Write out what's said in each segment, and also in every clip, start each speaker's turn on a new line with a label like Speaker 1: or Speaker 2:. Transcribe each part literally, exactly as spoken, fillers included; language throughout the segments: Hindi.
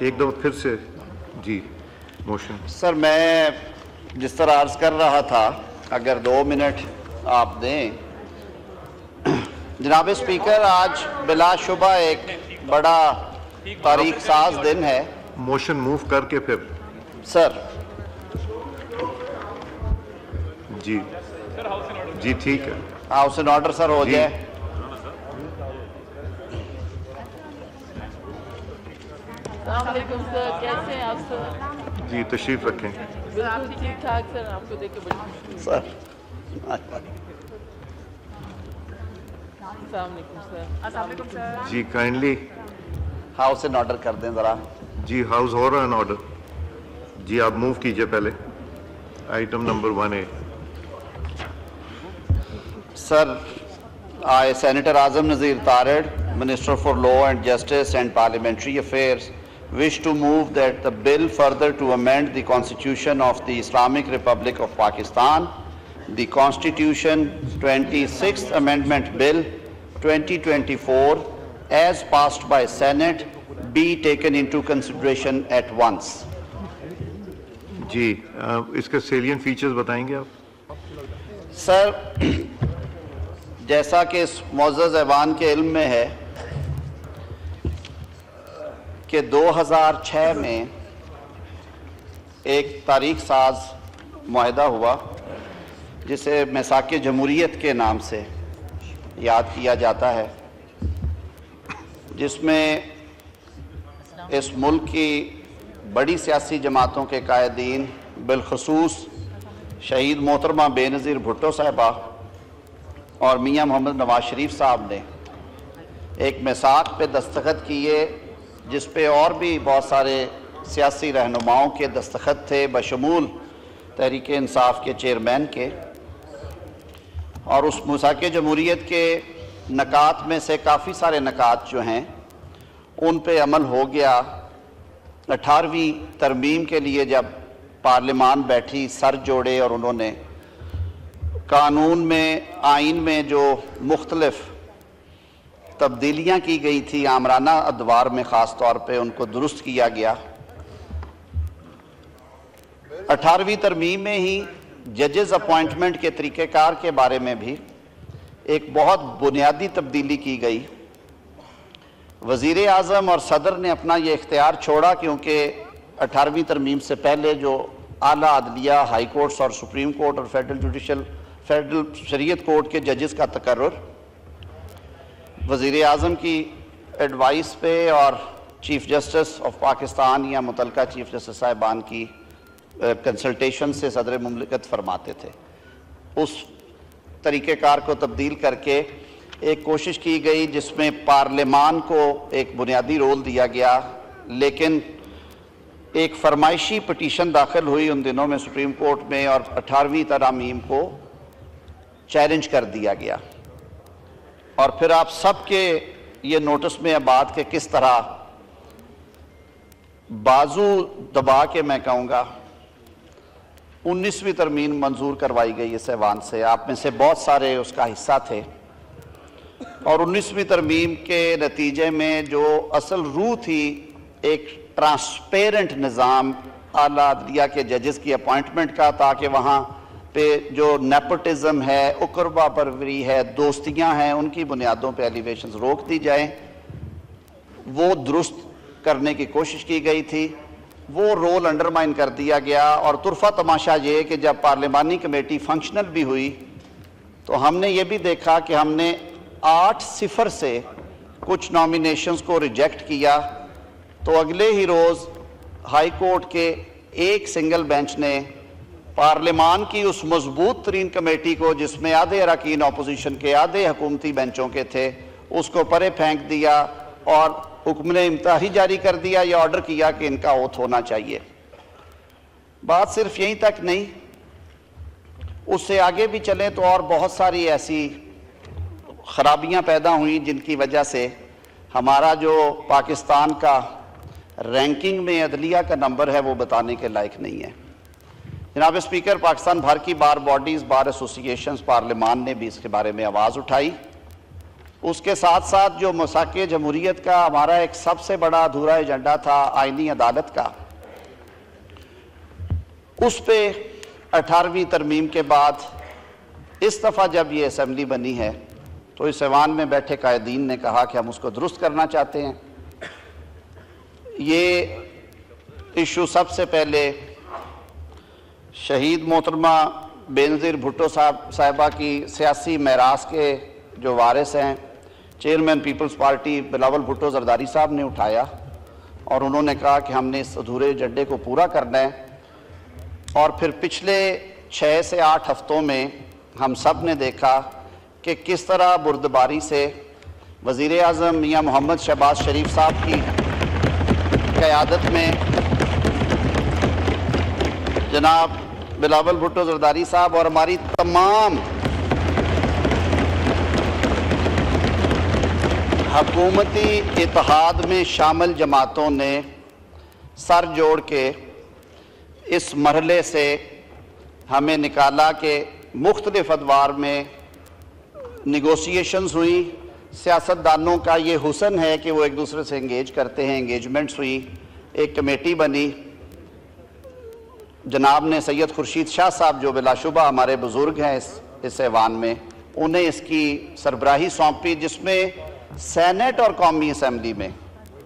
Speaker 1: एक दफ़ा फिर से जी मोशन।
Speaker 2: सर मैं जिस तरह अर्ज कर रहा था, अगर दो मिनट आप दें। जनाब स्पीकर, आज बिलाशुबा एक बड़ा तारीख साज दिन है।
Speaker 1: मोशन मूव करके फिर
Speaker 2: सर
Speaker 1: जी जी ठीक है,
Speaker 2: हाउस इन ऑर्डर सर हो जाए।
Speaker 3: सर, कैसे हैं आप सर?
Speaker 1: जी तशरीफ रखें।
Speaker 3: बिल्कुल ठीक ठाक सर, आपको देख के बड़ी खुशी हुई।
Speaker 2: सर
Speaker 3: अस्सलाम वालेकुम सर।
Speaker 1: जी काइंडली
Speaker 2: हाउस इन ऑर्डर कर दें ज़रा।
Speaker 1: जी हाउस हो रहा है इन ऑर्डर। जी आप मूव कीजिए पहले item number one A.
Speaker 2: Sir, I, Senator Azam Nazir Tarid, Minister for Law and Justice and Parliamentary Affairs, wish to move that the bill further to amend the Constitution of the Islamic Republic of Pakistan, the Constitution twenty-sixth Amendment Bill twenty twenty-four, as passed by Senate, be taken into consideration at once.
Speaker 1: जी आ, इसके सेलियन फीचर्स बताएंगे आप?
Speaker 2: सर, जैसा कि इस मुअज़्ज़ज़ ऐवान के इल्म में है कि दो हज़ार छह में एक तारीख साज मुआहदा हुआ जिसे मिसाक़ जमहूरियत के नाम से याद किया जाता है, जिसमें इस मुल्क की बड़ी सियासी जमातों के कायदीन, बिलखसूस शहीद मोहतरमा बेनज़ीर भुट्टो साहिबा और मियाँ मोहम्मद नवाज शरीफ साहब ने एक मिसाक पे दस्तखत किए, जिस पे और भी बहुत सारे सियासी रहनुमाओं के दस्तखत थे, बशमूल तहरीक इंसाफ के चेयरमैन के। और उस मिसाक जमहूरियत के नकात में से काफ़ी सारे नकात जो हैं उन पे अमल हो गया। अठारहवीं तरमीम के लिए जब पार्लियामान बैठी, सर जोड़े और उन्होंने कानून में, आइन में जो मुख्तलिफ तब्दीलियाँ की गई थी आमराना अदवार में, ख़ास तौर पे उनको दुरुस्त किया गया। अठारहवीं तरमीम में ही जजेस अपॉइंटमेंट के तरीक़ेकार के बारे में भी एक बहुत बुनियादी तब्दीली की गई। वज़ीर आज़म और सदर ने अपना ये इख्तियार छोड़ा, क्योंकि अठारहवीं तरमीम से पहले जो आला अदलिया, हाई कोर्ट्स और सुप्रीम कोर्ट और फेडरल जुडिशल फेडरल शरीयत कोर्ट के जजेस का तकर्रुर वज़ीर आज़म की एडवाइस पे और चीफ़ जस्टिस ऑफ पाकिस्तान या मुतलका चीफ़ जस्टिस साहिबान की कंसल्टेशन से सदर मुमलिकत फरमाते थे। उस तरीक़ेकार को तब्दील करके एक कोशिश की गई जिसमें पार्लियामान को एक बुनियादी रोल दिया गया, लेकिन एक फरमाइशी पटिशन दाखिल हुई उन दिनों में सुप्रीम कोर्ट में और अठारहवीं तरामीम को चैलेंज कर दिया गया। और फिर आप सबके ये नोटिस में अब बात कि किस तरह बाजू दबा के मैं कहूँगा उन्नीसवीं तरमीम मंजूर करवाई गई इस ऐवान से। आप में से बहुत सारे उसका हिस्सा थे और उन्नीसवीं तरमीम के नतीजे में जो असल रूह थी एक ट्रांसपेरेंट निज़ाम आला अदलिया के जजेस की अपॉइंटमेंट का, ताकि वहाँ पे जो नेपोटिज़म है, उकरबा परवरी है, दोस्तियाँ हैं, उनकी बुनियादों पे एलिवेशंस रोक दी जाएं, वो दुरुस्त करने की कोशिश की गई थी। वो रोल अंडरमाइन कर दिया गया। और तुरफा तमाशा ये कि जब पार्लिमानी कमेटी फंक्शनल भी हुई तो हमने ये भी देखा कि हमने आठ सिफर से कुछ नॉमिनेशंस को रिजेक्ट किया, तो अगले ही रोज़ हाई कोर्ट के एक सिंगल बेंच ने पार्लियामान की उस मजबूत तरीन कमेटी को, जिसमें आधे अरकान अपोजिशन के, आधे हुकूमती बेंचों के थे, उसको परे फेंक दिया और हुक्म ने इम्तियाज़ी जारी कर दिया या ऑर्डर किया कि इनका ओथ होना चाहिए। बात सिर्फ यहीं तक नहीं, उससे आगे भी चलें तो और बहुत सारी ऐसी खराबियां पैदा हुई जिनकी वजह से हमारा जो पाकिस्तान का रैंकिंग में अदलिया का नंबर है वो बताने के लायक नहीं है। जनाब स्पीकर, पाकिस्तान भर की बार बॉडीज़, बार एसोसिएशंस, पार्लियामान ने भी इसके बारे में आवाज़ उठाई उसके साथ साथ जो मसाके जमहूरियत का हमारा एक सबसे बड़ा अधूरा एजेंडा था आईनी अदालत का, उस पे अठारहवीं तरमीम के बाद इस दफ़ा जब ये असम्बली बनी है तो इस ऐवान में बैठे कायदीन ने कहा कि हम उसको दुरुस्त करना चाहते हैं। ये इशू सबसे पहले शहीद मोहतरमा बेनज़ीर भुट्टो साहब साहिबा की सियासी मेरास के जो वारिस हैं chairman peoples party Bilawal Bhutto Zardari साहब ने उठाया और उन्होंने कहा कि हमने इस अधूरे एजेंडे को पूरा करना है। और फिर पिछले छः से आठ हफ्तों में हम सब ने देखा कि किस तरह बुर्दबारी से वज़ीर आज़म मियाँ मोहम्मद शहबाज शरीफ साहब की क़यादत में जनाब बिलावल भुट्टो जरदारी साहब और हमारी तमाम हकूमती इत्तेहाद में शामिल जमातों ने सर जोड़ के इस मरहले से हमें निकाला कि मुख्तलिफ अदवार में निगोशिएशंस हुई। सियासतदानों का ये हुसन है कि वो एक दूसरे से इंगेज करते हैं, इंगेजमेंट्स हुई, एक कमेटी बनी। जनाब ने सैयद खुर्शीद शाह साहब जो बिलाशुबा हमारे बुज़ुर्ग हैं इस इस ऐवान में, उन्हें इसकी सरबराही सौंपी, जिसमें सेनेट और कौमी असम्बली में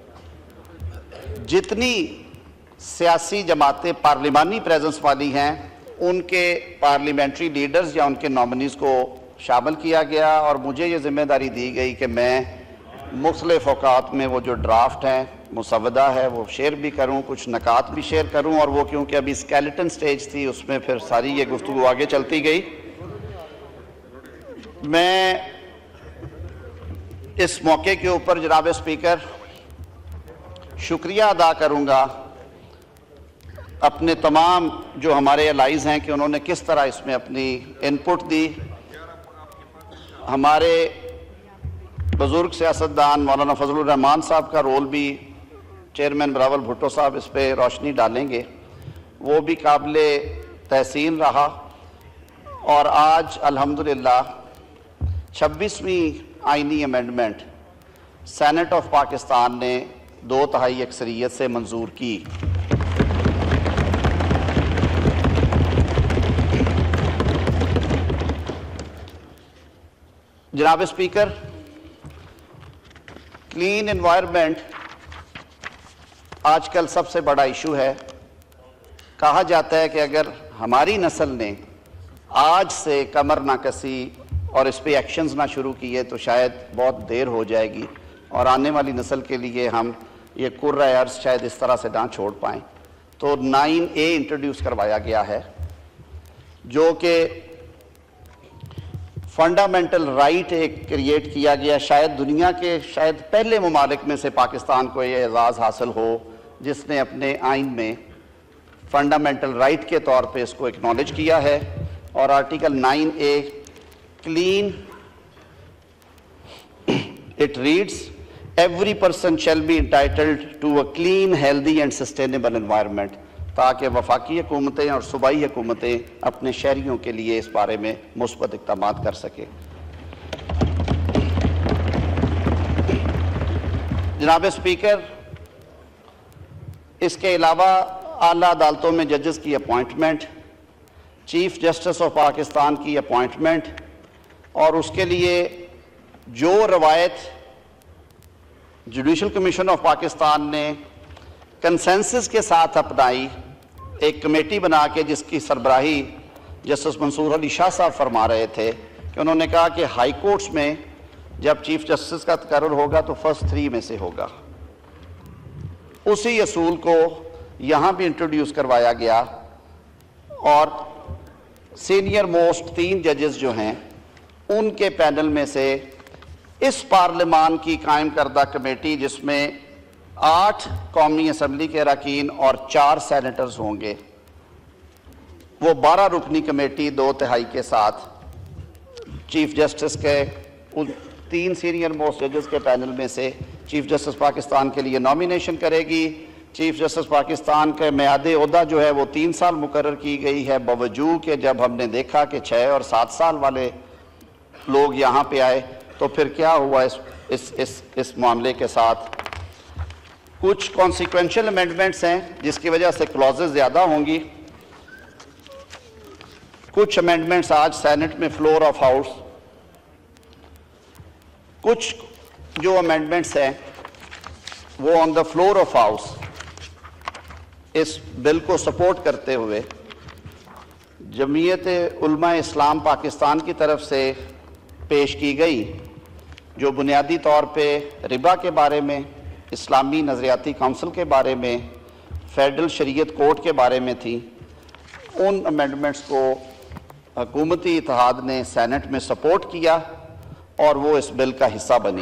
Speaker 2: जितनी सियासी जमातें पार्लिमानी प्रेजेंस वाली हैं उनके पार्लियामेंट्री लीडर्स या उनके नॉमिनीज़ को शामिल किया गया। और मुझे ये ज़िम्मेदारी दी गई कि मैं मुख्तलिफ़ औक़ात में वो जो ड्राफ्ट हैं मुसवदा है वो शेयर भी करूं, कुछ नकात भी शेयर करूं। और वो क्योंकि अभी स्केलेटन स्टेज थी उसमें फिर सारी ये गुफ्तगू आगे चलती गई। मैं इस मौके के ऊपर जनाब स्पीकर शुक्रिया अदा करूंगा अपने तमाम जो हमारे एलाइज हैं कि उन्होंने किस तरह इसमें अपनी इनपुट दी। हमारे बुज़ुर्ग सियासतदान मौलाना फजलुर रहमान साहब का रोल भी चेयरमैन बिलावल भुट्टो साहब इस पर रोशनी डालेंगे, वो भी काबिल तहसीन रहा। और आज अल्हम्दुलिल्लाह छब्बीसवीं आइनी अमेंडमेंट सेनेट ऑफ पाकिस्तान ने दो तिहाई अक्सरियत से मंजूर की। जनाब स्पीकर, क्लीन एनवायरनमेंट आजकल सबसे बड़ा इशू है। कहा जाता है कि अगर हमारी नस्ल ने आज से कमर ना कसी और इस पे एक्शंस ना शुरू किए तो शायद बहुत देर हो जाएगी और आने वाली नस्ल के लिए हम ये कुर्रा अर्ज़ शायद इस तरह से ना छोड़ पाएँ। तो नाइन ए इंट्रोड्यूस करवाया गया है जो कि फंडामेंटल राइट एक क्रिएट किया गया। शायद दुनिया के शायद पहले ममालिक में से पाकिस्तान को ये एजाज़ हासिल हो जिसने अपने आइन में फंडामेंटल राइट के तौर पे इसको एक्नॉलेज किया है। और article nine A clean it reads every person shall be entitled to a clean healthy and sustainable environment, ताकि वफाकी हुकूमतें और सूबाई हुकूमतें अपने शहरियों के लिए इस बारे में मुस्बत इक़दाम कर सकें। जनाब स्पीकर, इसके अलावा आला अदालतों में जजेस की appointment, chief justice of Pakistan की अपॉइंटमेंट और उसके लिए जो रवायत जुडिशल कमीशन ऑफ पाकिस्तान ने कंसेंसस के साथ अपनाई, एक कमेटी बना के जिसकी सरबराही जस्टिस मंसूर अली शाह साहब फरमा रहे थे कि उन्होंने कहा कि हाई कोर्ट्स में जब चीफ जस्टिस का तकर्रुर होगा तो फर्स्ट थ्री में से होगा। उसी असूल को यहाँ भी इंट्रोड्यूस करवाया गया और सीनियर मोस्ट तीन जजेस जो हैं उनके पैनल में से इस पार्लिमान की कायम करदा कमेटी जिसमें आठ कौमी असम्बली के अरकान और चार सेनेटर्स होंगे, वो बारह रुकनी कमेटी दो तिहाई के साथ चीफ जस्टिस के उन तीन सीनियर मोस्ट जजेस के पैनल में से चीफ जस्टिस पाकिस्तान के लिए नॉमिनेशन करेगी। चीफ जस्टिस पाकिस्तान के म्याद ओहदा जो है वो तीन साल मुकर्रर की गई है, बावजूद कि जब हमने देखा कि छः और सात साल वाले लोग यहाँ पे आए तो फिर क्या हुआ इस इस इस, इस मामले के साथ। कुछ कॉन्सिक्वेंशियल अमेंडमेंट्स हैं जिसकी वजह से क्लॉजेज ज़्यादा होंगी। कुछ अमेंडमेंट्स आज सेनेट में फ्लोर ऑफ हाउस, कुछ जो अमेंडमेंट्स हैं वो on the floor of house इस बिल को सपोर्ट करते हुए जमीयत उलमा इस्लाम पाकिस्तान की तरफ से पेश की गई, जो बुनियादी तौर पे रिबा के बारे में, इस्लामी नज़रियाती काउंसिल के बारे में, फेडरल शरीयत कोर्ट के बारे में थी। उन अमेंडमेंट्स को हुकूमती इत्तेहाद ने सेनेट में सपोर्ट किया और वो इस बिल का हिस्सा बनी।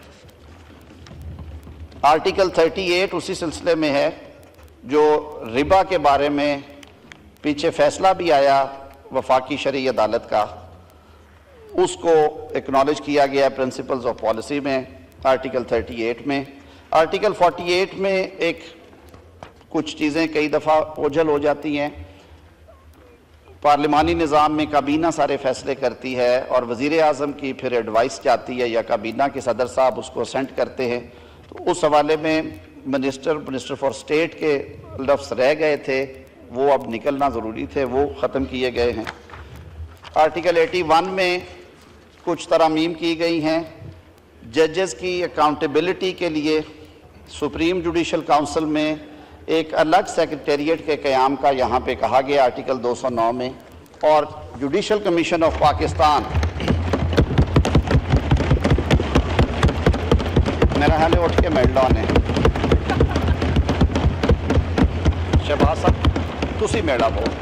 Speaker 2: आर्टिकल अड़तीस उसी सिलसिले में है, जो रिबा के बारे में पीछे फैसला भी आया वफाकी शरई अदालत का, उसको एक्नॉलेज किया गया प्रिंसिपल्स ऑफ पॉलिसी में आर्टिकल अड़तीस में। आर्टिकल अड़तालीस में एक कुछ चीज़ें कई दफ़ा ओझल हो जाती हैं। पार्लिमानी निज़ाम में काबीना सारे फैसले करती है और वज़ीर आज़म की फिर एडवाइस जाती है या काबीना के सदर साहब उसको असेंट करते हैं। तो उस हवाले में मिनिस्टर मिनिस्टर फॉर स्टेट के लफ्ज़ रह गए थे, वो अब निकलना ज़रूरी थे, वो ख़त्म किए गए हैं। आर्टिकल इक्यासी में कुछ तरमीम की गई हैं। जजेस की अकाउंटेबिलिटी के लिए सुप्रीम जुडिशल काउंसिल में एक अलग सेक्रेटेरिएट के क़याम का यहाँ पे कहा गया आर्टिकल दो सौ नौ में। और जुडिशल कमीशन ऑफ पाकिस्तान, मेरा हाल उठ के मेडलॉन है शहबाज साहब, तुसी मेड़ा बहुत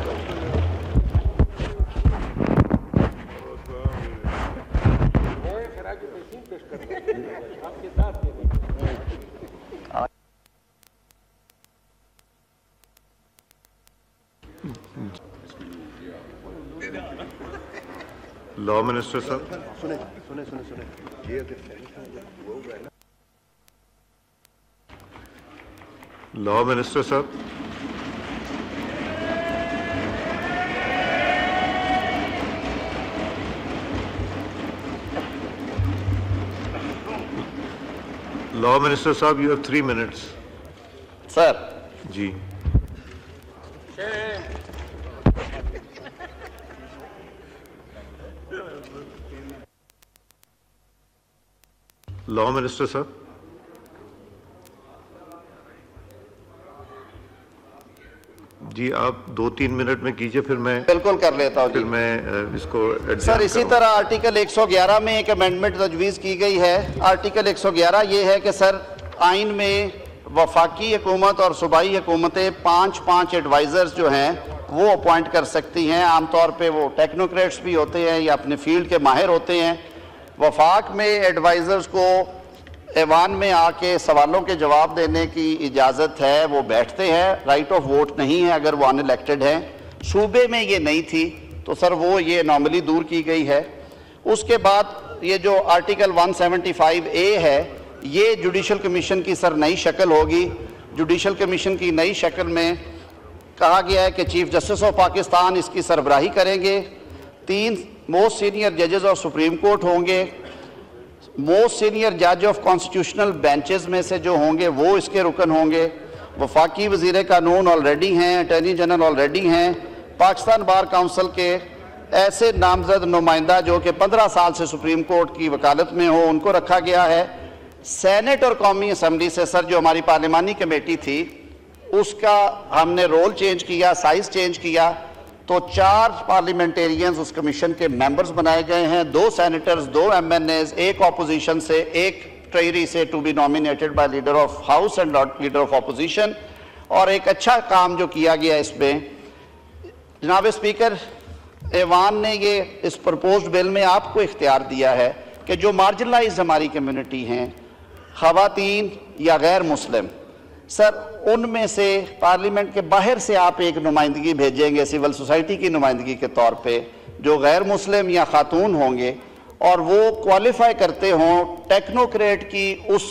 Speaker 1: लॉ मिनिस्टर साहब।
Speaker 4: सुने सुने सुने सुने ये
Speaker 1: लॉ मिनिस्टर साहब। लॉ मिनिस्टर साहब, you have three minutes.
Speaker 2: Sir
Speaker 1: जी। लॉ मिनिस्टर साहब। जी, आप दो तीन मिनट में कीजिए, फिर मैं
Speaker 2: बिल्कुल कर लेता हूँ।
Speaker 1: फिर मैं इसको
Speaker 2: सर इसी तरह आर्टिकल एक सौ ग्यारह में एक अमेंडमेंट तजवीज़ की गई है। आर्टिकल एक सौ ग्यारह ये है कि सर आइन में वफाकी हुकूमत और सूबाई हुकूमतें पाँच पाँच एडवाइज़र्स जो हैं वो अपॉइंट कर सकती हैं। आमतौर पे वो टेक्नोक्रेट्स भी होते हैं या अपने फील्ड के माहिर होते हैं। वफाक में एडवाइज़र्स को ऐवान में आके सवालों के जवाब देने की इजाज़त है, वो बैठते हैं, राइट ऑफ वोट नहीं है अगर वो अनइलेक्टेड हैं। सूबे में ये नहीं थी, तो सर वो ये नॉर्मली दूर की गई है। उसके बाद ये जो आर्टिकल एक सौ पचहत्तर ए है, ये जुडिशल कमीशन की सर नई शक्ल होगी। जुडिशल कमीशन की नई शक्ल में कहा गया है कि चीफ जस्टिस ऑफ पाकिस्तान इसकी सरबराही करेंगे। तीन मोस्ट सीनियर जजेस ऑफ सुप्रीम कोर्ट होंगे। मोस्ट सीनियर जज ऑफ कॉन्स्टिट्यूशनल बेंचेस में से जो होंगे वो इसके रुकन होंगे। वफाकी वज़ीर कानून ऑलरेडी हैं, अटॉर्नी जनरल ऑलरेडी हैं। पाकिस्तान बार काउंसिल के ऐसे नामजद नुमाइंदा जो कि पंद्रह साल से सुप्रीम कोर्ट की वकालत में हो, उनको रखा गया है। सेनेट और कौमी असम्बली से सर जो हमारी पार्लिमानी कमेटी थी उसका हमने रोल चेंज किया, साइज़ चेंज किया, तो चार पार्लियामेंटेरियंस उस कमीशन के मेंबर्स बनाए गए हैं। दो सेनेटर्स, दो एम एन एज, एक ऑपोजिशन से, एक ट्रेरी से to be nominated by leader of house and leader of opposition. और एक अच्छा काम जो किया गया इसमें, जनाब स्पीकर, ऐवान ने ये इस प्रपोज्ड बिल में आपको इख्तियार दिया है कि जो मार्जिनलाइज हमारी कम्युनिटी हैं, ख़वातीन या गैर मुस्लिम, सर उनमें से पार्लियामेंट के बाहर से आप एक नुमाइंदगी भेजेंगे सिविल सोसाइटी की नुमाइंदगी के तौर पे, जो गैर मुस्लिम या खातून होंगे और वो क्वालिफाई करते हों टेक्नोक्रेट की उस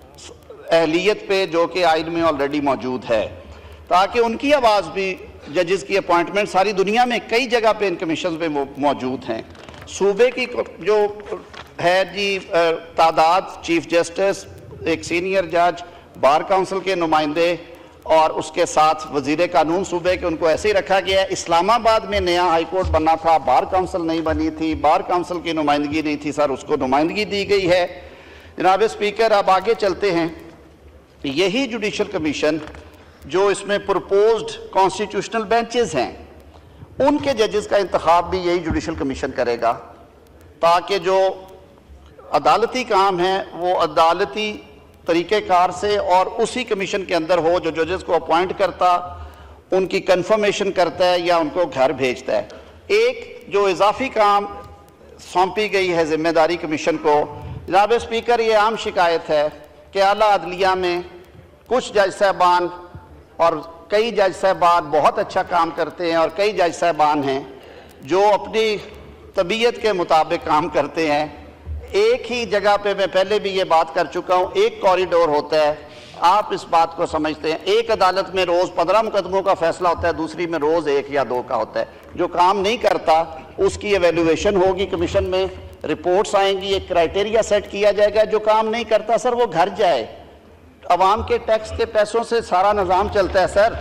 Speaker 2: अहलियत पे जो कि आइन में ऑलरेडी मौजूद है, ताकि उनकी आवाज़ भी, जजेस की अपॉइंटमेंट सारी दुनिया में कई जगह पे इन कमीशन पे मौजूद हैं। सूबे की जो है जी तादाद, चीफ जस्टिस, एक सीनियर जज, बार काउंसिल के नुमाइंदे और उसके साथ वजीर कानून सूबे के, उनको ऐसे ही रखा गया है। इस्लामाबाद में नया हाई कोर्ट बनना था, बार काउंसिल नहीं बनी थी, बार काउंसिल की नुमाइंदगी नहीं थी सर, उसको नुमाइंदगी दी गई है। जनाब स्पीकर, अब आगे चलते हैं। यही जुडिशल कमीशन जो इसमें प्रपोज्ड कॉन्स्टिट्यूशनल बेंचेस हैं, उनके जजेस का इंतखाब भी यही जुडिशल कमीशन करेगा, ताकि जो अदालती काम है वो अदालती तरीक़ेकार से और उसी कमीशन के अंदर हो, जो जजेस को अपॉइंट करता, उनकी कंफर्मेशन करता है या उनको घर भेजता है। एक जो इजाफी काम सौंपी गई है जिम्मेदारी कमीशन को, जनाब स्पीकर, ये आम शिकायत है कि आला अदलिया में कुछ जज साहबान और कई जज साहबान बहुत अच्छा काम करते हैं और कई जज साहबान हैं जो अपनी तबीयत के मुताबिक काम करते हैं। एक ही जगह पे, मैं पहले भी ये बात कर चुका हूँ, एक कॉरिडोर होता है, आप इस बात को समझते हैं। एक अदालत में रोज़ पंद्रह मुकदमों का फैसला होता है, दूसरी में रोज़ एक या दो का होता है। जो काम नहीं करता उसकी एवेल्यूएशन होगी कमीशन में, रिपोर्ट्स आएंगी, एक क्राइटेरिया सेट किया जाएगा। जो काम नहीं करता सर वो घर जाए, अवाम के टैक्स के पैसों से सारा निज़ाम चलता है सर।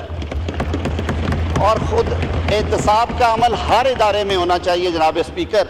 Speaker 2: और ख़ुद एहतसाब का अमल हर इदारे में होना चाहिए जनाब स्पीकर।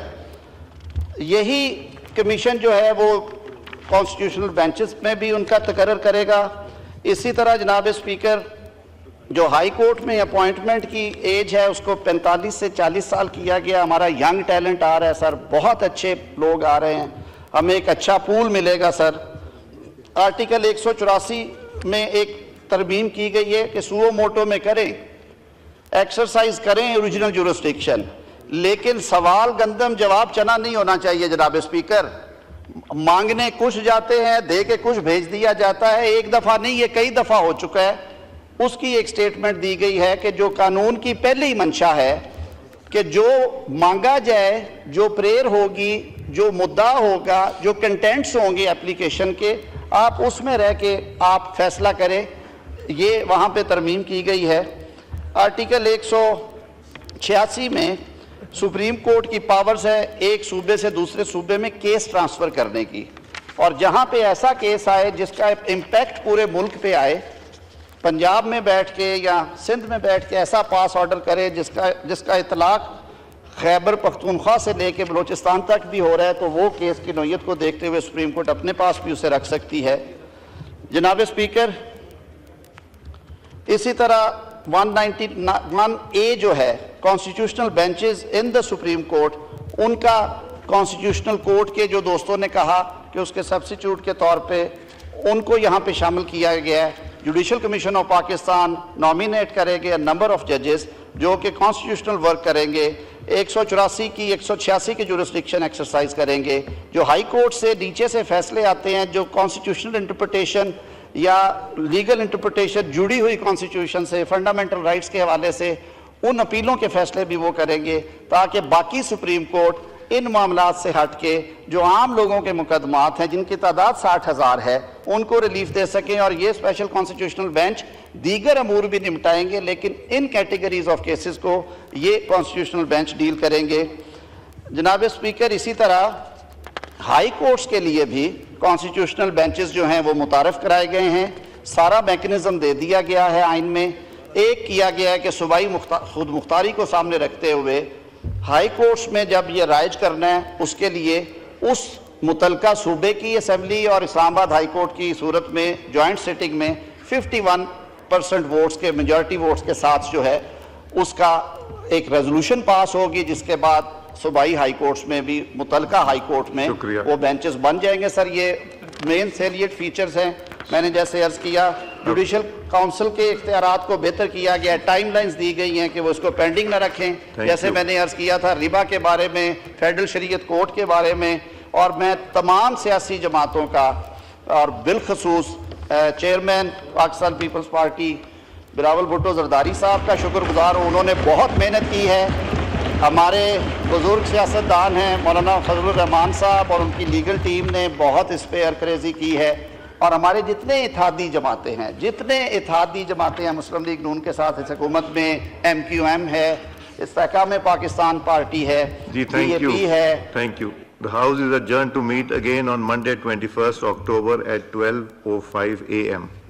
Speaker 2: यही कमीशन जो है वो कॉन्स्टिट्यूशनल बेंचेस में भी उनका तकर्रर करेगा। इसी तरह जनाब स्पीकर, जो हाई कोर्ट में अपॉइंटमेंट की एज है उसको पैंतालीस से चालीस साल किया गया। हमारा यंग टैलेंट आ रहा है सर, बहुत अच्छे लोग आ रहे हैं, हमें एक अच्छा पूल मिलेगा सर। आर्टिकल एक सौ चौरासी में एक तरमीम की गई है कि सुओ मोटो में करें, एक्सरसाइज करें ओरिजिनल जुरिस्डिक्शन, लेकिन सवाल गंदम जवाब चना नहीं होना चाहिए जनाब स्पीकर। मांगने कुछ जाते हैं, दे के कुछ भेज दिया जाता है। एक दफ़ा नहीं, ये कई दफ़ा हो चुका है। उसकी एक स्टेटमेंट दी गई है कि जो कानून की पहली मंशा है कि जो मांगा जाए, जो प्रेयर होगी, जो मुद्दा होगा, जो कंटेंट्स होंगे एप्लीकेशन के, आप उसमें रह के आप फैसला करें। ये वहाँ पे तरमीम की गई है। आर्टिकल एक सौ छियासी में सुप्रीम कोर्ट की पावर्स है एक सूबे से दूसरे सूबे में केस ट्रांसफ़र करने की, और जहाँ पे ऐसा केस आए जिसका इम्पैक्ट पूरे मुल्क पे आए, पंजाब में बैठ के या सिंध में बैठ के ऐसा पास ऑर्डर करे जिसका जिसका इतलाक़ खैबर पख्तूनख्वा से लेके बलोचिस्तान तक भी हो रहा है, तो वो केस की नौयत को देखते हुए सुप्रीम कोर्ट अपने पास भी उसे रख सकती है जनाब स्पीकर। इसी तरह वन नाइन्टी वन ए जो है constitutional benches in the supreme court, उनका कॉन्स्टिट्यूशनल कोर्ट के जो दोस्तों ने कहा कि उसके सब्स्टिट्यूट के तौर पे उनको यहाँ पे शामिल किया गया है। Judicial commission of Pakistan nominate करेंगे नंबर ऑफ जजेस जो कि कॉन्स्टिट्यूशनल वर्क करेंगे, एक सौ चौरासी की एक सौ छियासी की जुरिस्डिक्शन एक्सरसाइज करेंगे। जो हाई कोर्ट से नीचे से फैसले आते हैं, जो कॉन्स्टिट्यूशनल इंटरप्रिटेशन या लीगल इंटरप्रिटेशन जुड़ी हुई कॉन्स्टिट्यूशन से, फंडामेंटल राइट्स के हवाले से, उन अपीलों के फैसले भी वो करेंगे, ताकि बाकी सुप्रीम कोर्ट इन मामलात से हट के जो आम लोगों के मुकदमात हैं जिनकी तादाद साठ हज़ार है उनको रिलीफ दे सकें। और ये स्पेशल कॉन्स्टिट्यूशनल बेंच दीगर अमूर भी निपटाएंगे, लेकिन इन कैटेगरीज ऑफ केसेस को ये कॉन्स्टिट्यूशनल बेंच डील करेंगे जनाब स्पीकर। इसी तरह हाई कोर्ट्स के लिए भी कॉन्स्टिट्यूशनल बेंचेस जो हैं वो मुतारफ़ कराए गए हैं। सारा मैकेनिज़्म दे दिया गया है आइन में। एक किया गया है कि सूबाई खुद मुख्तारी को सामने रखते हुए हाई कोर्ट्स में जब ये राइज करना है, उसके लिए उस मुतलका सूबे की असम्बली और इस्लामाबाद हाई कोर्ट की सूरत में जॉइंट सिटिंग में इक्यावन परसेंट वोट्स के मेजॉरिटी वोट्स के साथ जो है उसका एक रेजोल्यूशन पास होगी, जिसके बाद सूबाई हाई कोर्ट्स में भी मुतलका हाई कोर्ट में वो बेंचेस बन जाएंगे। सर, ये मेन सैलिएट फीचर्स हैं। मैंने जैसे अर्ज़ किया, जुडिशल काउंसिल के इख्तियारात को बेहतर किया गया, टाइमलाइंस दी गई हैं कि वो इसको पेंडिंग ना रखें। जैसे मैंने अर्ज़ किया था रिबा के बारे में, फेडरल शरीयत कोर्ट के बारे में, और मैं तमाम सियासी जमातों का और बिलखसूस chairman Pakistan peoples party Bilawal Bhutto Zardari साहब का शुक्रगुजार हूँ। उन्होंने बहुत मेहनत की है। हमारे बुजुर्ग सियासतदान हैं मौलाना फजलुर रहमान साहब और उनकी लीगल टीम ने बहुत इस पर अरकरेज़ी की है। और हमारे जितने इत्तेहादी जमातें हैं जितने इत्तेहादी जमातें हैं मुस्लिम लीग नून के साथ इस हुकूमत में, एम क्यू एम है, इस्तेहकाम पाकिस्तान पार्टी है,
Speaker 1: जी, थैंक यू
Speaker 2: है,
Speaker 1: thank you The House is adjourned to meet again on Monday, twenty-first October at twelve oh five a m